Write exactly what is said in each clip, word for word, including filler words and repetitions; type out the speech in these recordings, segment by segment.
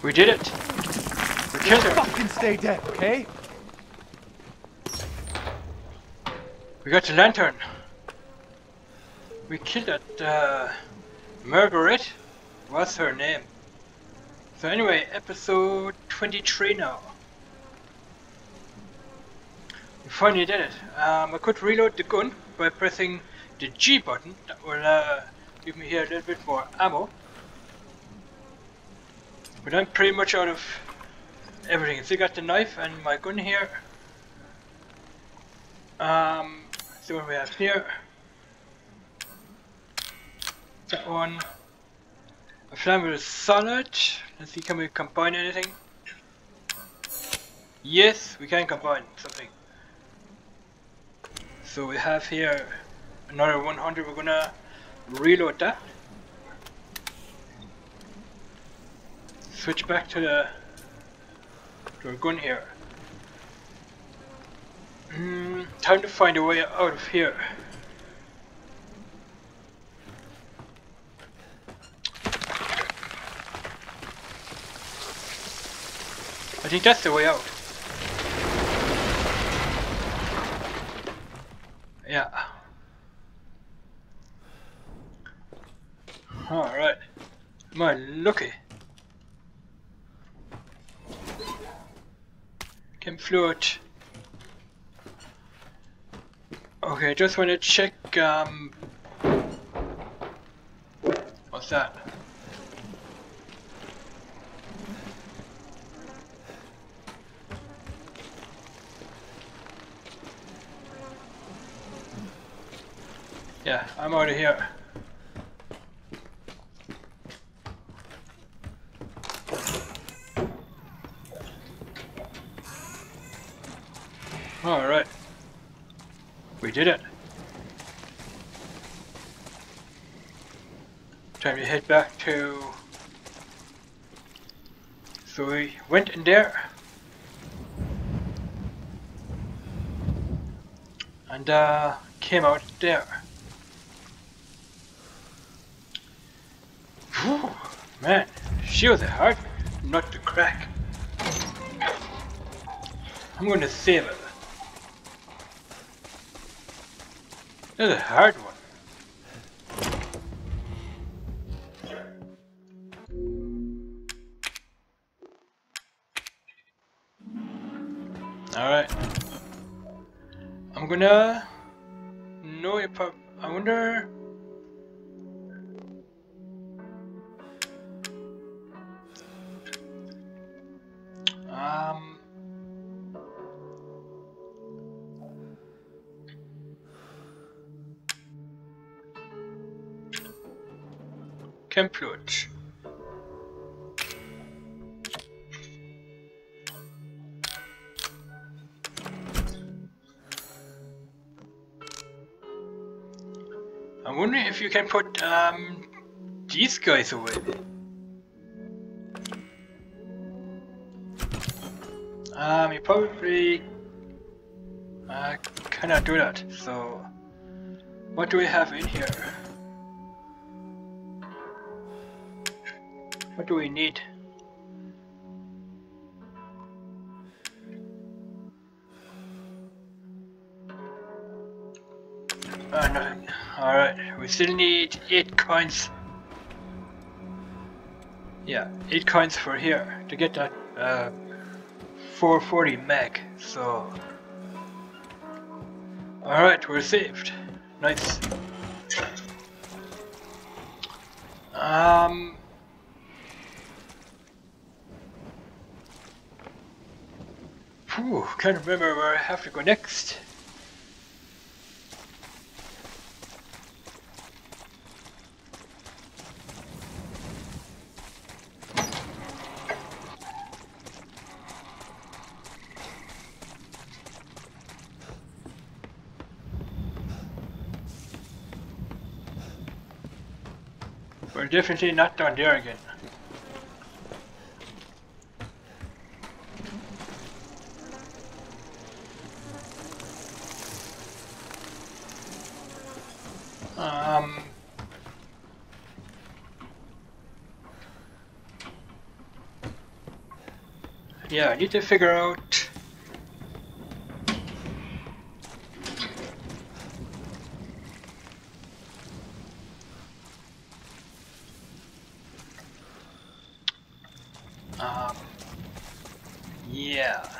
We did it! We killed her! Fucking stay dead, okay? We got the lantern! We killed that, uh... Marguerite? What's her name? So anyway, episode twenty-three now. We finally did it. Um, I could reload the gun by pressing the G button. That will uh, give me here a little bit more ammo. But I'm pretty much out of everything. So I got the knife and my gun here. Um, let's see what we have here. That one. A flammable is solid. Let's see, can we combine anything? Yes, we can combine something. So we have here another one hundred. We're gonna reload that. Switch back to the to our gun here. Mm, time to find a way out of here. I think that's the way out. Yeah. Alright. Am I lucky? Can float. Okay, just want to check, um... what's that? Yeah, I'm out of here. Alright. We did it. Time to head back to... So we went in there. And uh, came out there. Whew, man, she was a hard nut to crack. I'm going to save it. That's a hard one. Alright. I'm gonna... No, you prob- I wonder... Um... Compute. I'm wondering if you can put um, these guys away. Um, you probably uh, cannot do that. So, what do we have in here? What do we need? Uh, nothing. Alright, we still need eight coins. Yeah, eight coins for here to get that uh, four forty meg. So, alright, we're saved. Nice. Um. Whew, can't remember where I have to go next. We're definitely not down there again. Um, Yeah, I need to figure out. Um, yeah.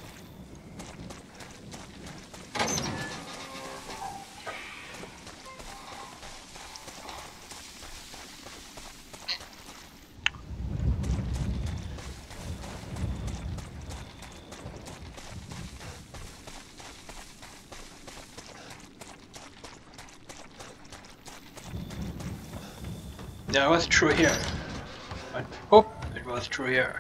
Yeah, it was true here. I hope it was true here.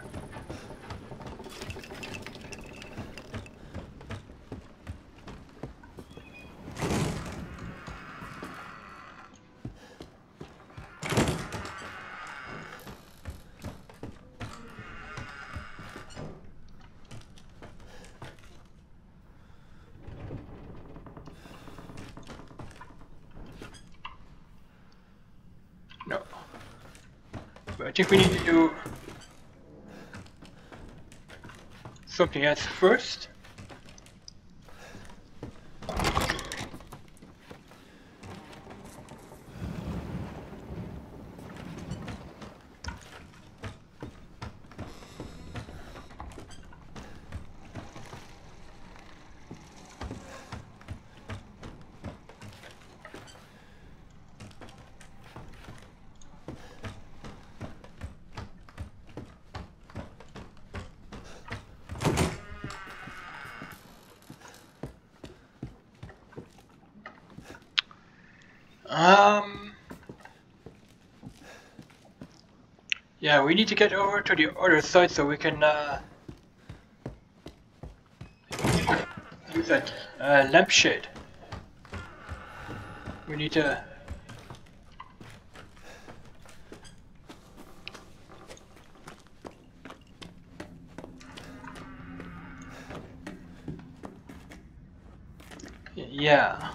No. But I think we need to do something else first. Um. Yeah, we need to get over to the other side so we can uh, use that uh, lampshade. We need to. Yeah.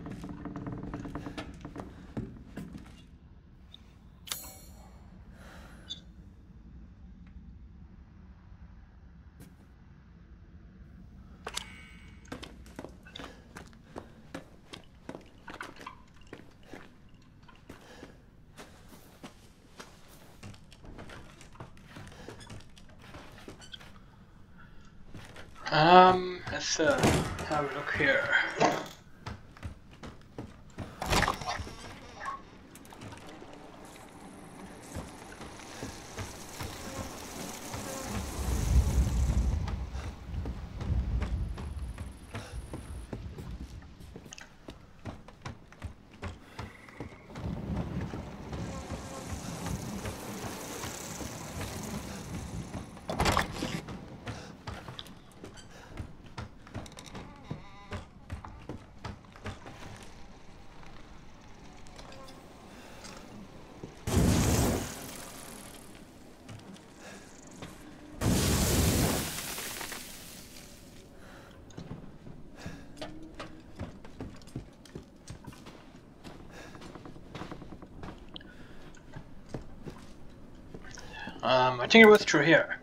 Um, let's uh, have a look here. Um, I think it was through here.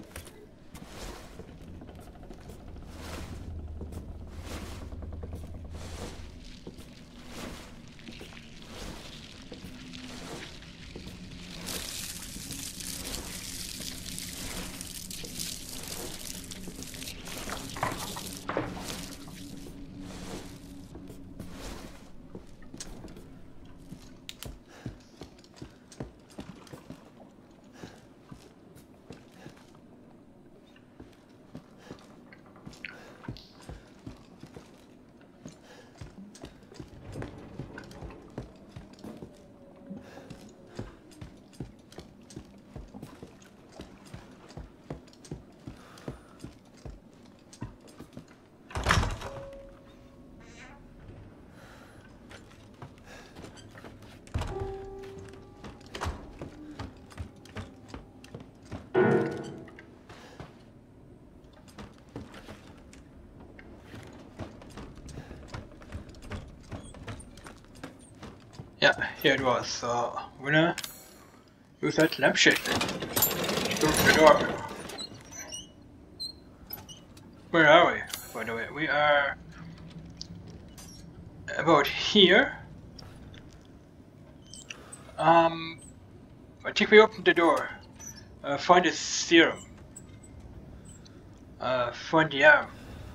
Yeah, here it was. So I'm gonna use that lampshade to open the door. Where are we, by the way? We are about here. Um, I think we opened the door. Uh, find the serum. Uh, find the arm.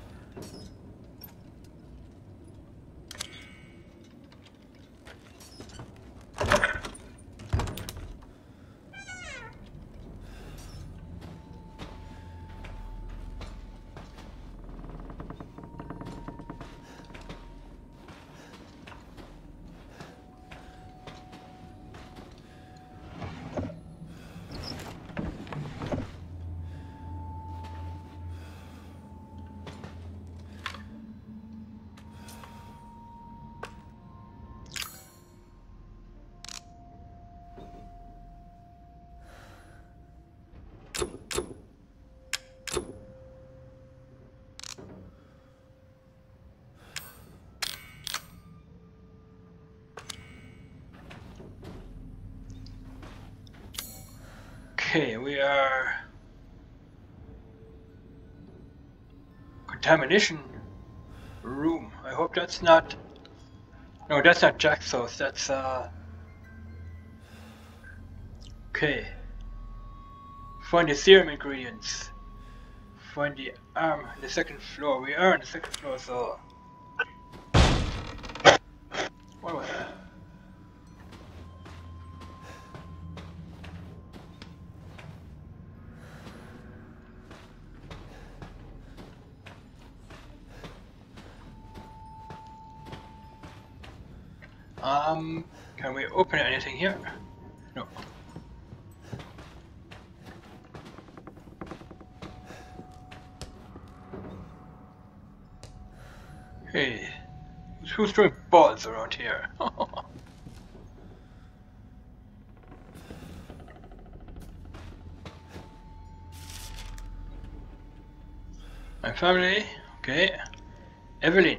Okay, we are contamination room. I hope that's not. No, that's not Jack's house. That's uh. Okay. Find the serum ingredients. Find the arm on the second floor. We are on the second floor, so. What was that? Um, can we open anything here? No. Hey, who's throwing balls around here? My family, okay. Evelyn.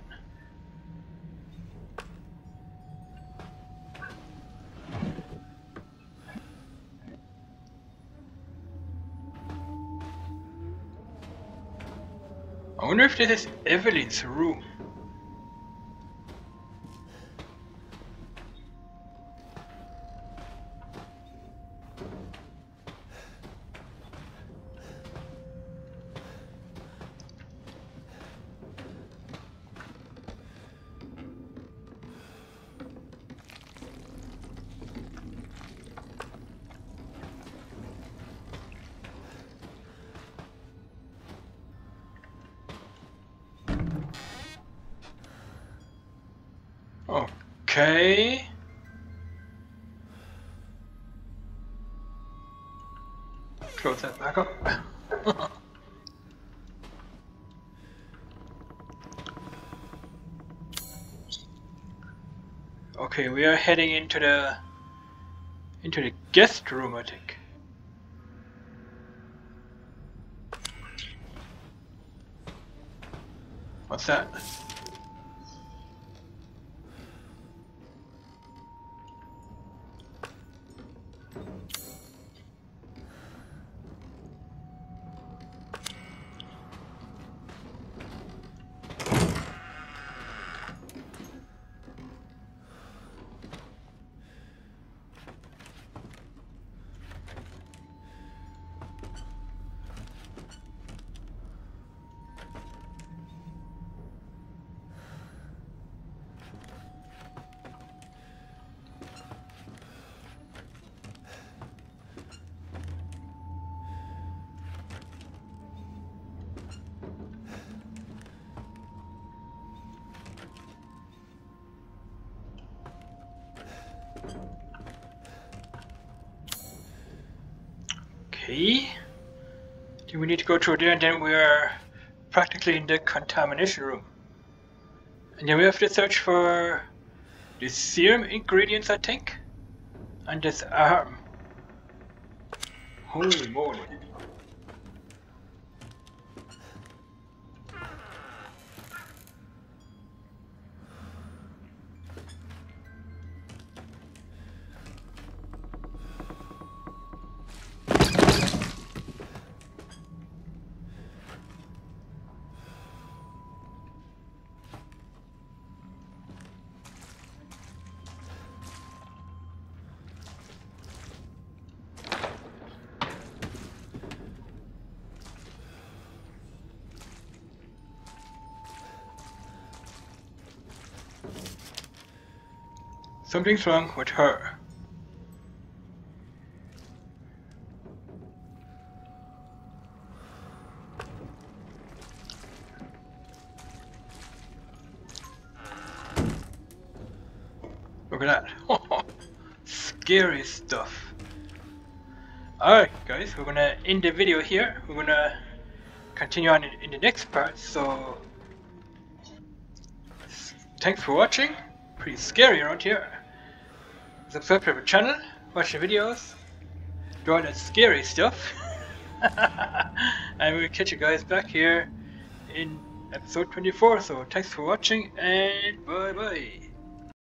I wonder if this is Evelyn's room. Okay. Close that back up. Okay, we are heading into the into the guest room, I think. What's that? Okay. Do we need to go through there, and then we are practically in the contamination room. And then we have to search for the serum ingredients, I think, and this arm. Holy moly. Something's wrong with her. Look at that. Scary stuff. Alright guys, we're gonna end the video here. We're gonna continue on in, in the next part, so thanks for watching. Pretty scary around here. Subscribe to our channel, watch the videos, do all that scary stuff. And we'll catch you guys back here in episode twenty-four, so thanks for watching and bye bye.